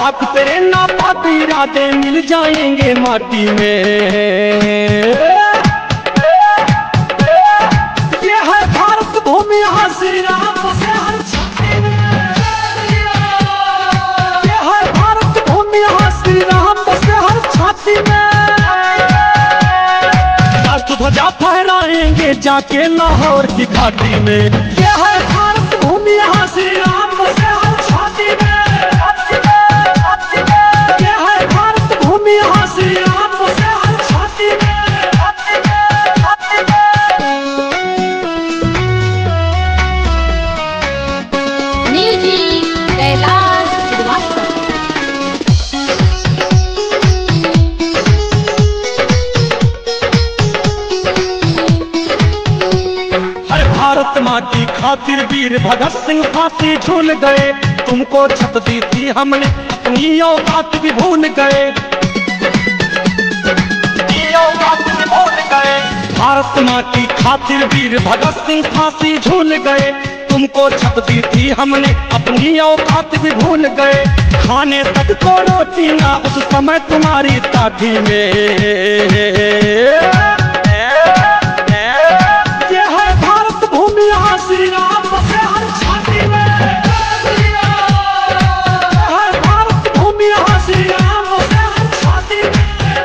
पाक तेरे नापाक इरादे मिल जाएंगे माटी में। ये है भारत भूमि, यहाँ श्री राम बसे हर छाती में। ये है भारत भूमि, यहाँ श्री राम बसे हर छाती में। राष्ट्र ध्वजा फहराएंगे जाके लाहौर की घाटी में। ये है भारत भूमि, यहाँ श्री राम बसे हर छाती में। ये है भारत भूमि, यहाँ श्री राम बसे हर छाती में। भारत माँ की खातिर वीर भगत सिंह फांसी झूल गए। तुमको छत दी थी हमने, अपनी औकात भी भूल गए। भारत माँ की खातिर वीर भगत सिंह फांसी झूल गए। तुमको छत दी थी हमने, अपनी औकात भी भूल गए। खाने तक को रोटी ना उस समय तुम्हारी ताठी में। यहाँ श्री राम बसे हर छाती में। हर भारत भूमि, यहाँ श्री राम बसे हर छाती में।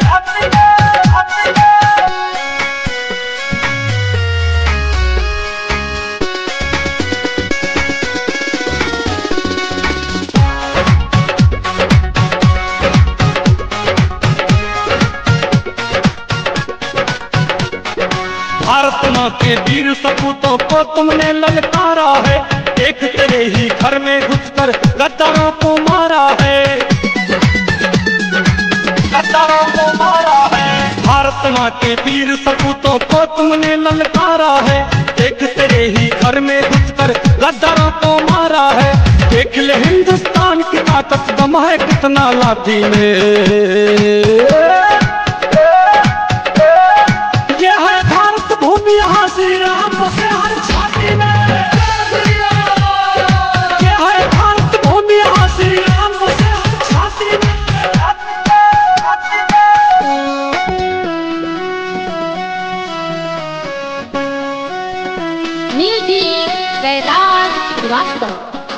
भारत माँ के वीर सपूतों को तुमने ललकारा है। एक तेरे ही घर में घुसकर गद्दारों को मारा है। गद्दारों को मारा है। भारत माँ के वीर सपूतों को तुमने ललकारा है। एक तेरे ही घर में घुसकर गद्दारों को मारा है। देख ले हिंदुस्तान की ताकत दम है कितना लाठी में। यहाँ श्री राम बसे हर छाती में। ये है भारत भूमि, यहाँ श्री राम बसे हर छाती में। म्यूजिक कैलाश श्रीवास्तव।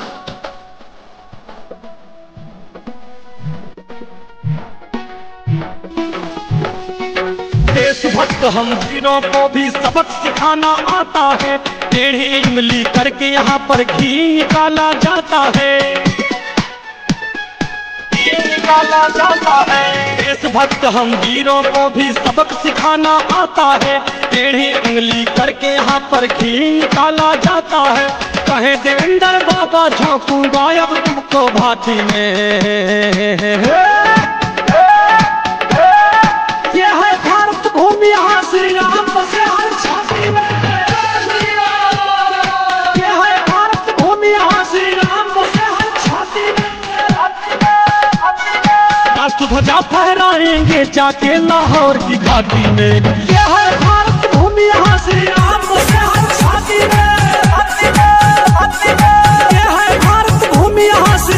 देशभक्त हम वीरों को भी सबक सिखाना आता है। टेढ़ी इमली करके यहाँ पर घी निकाला जाता है। निकाला जाता है। देशभक्त हम वीरों को भी सबक सिखाना आता है। टेढ़ी उंगली करके यहाँ पर घी निकाला जाता है। कहे देवेंद्र बाबा झोंकूंगा अब तुमको भाती में। भूमि, यहाँ श्री राम बसे हर छाती में। ये है भारत भूमि, यहाँ श्री राम बसे हर छाती में। राष्ट्र ध्वजा फहराएंगे जाके लाहौर की घाटी में। ये है भारत भूमि, यहाँ श्री राम बसे हर छाती में। ये है भारत भूमि, यहाँ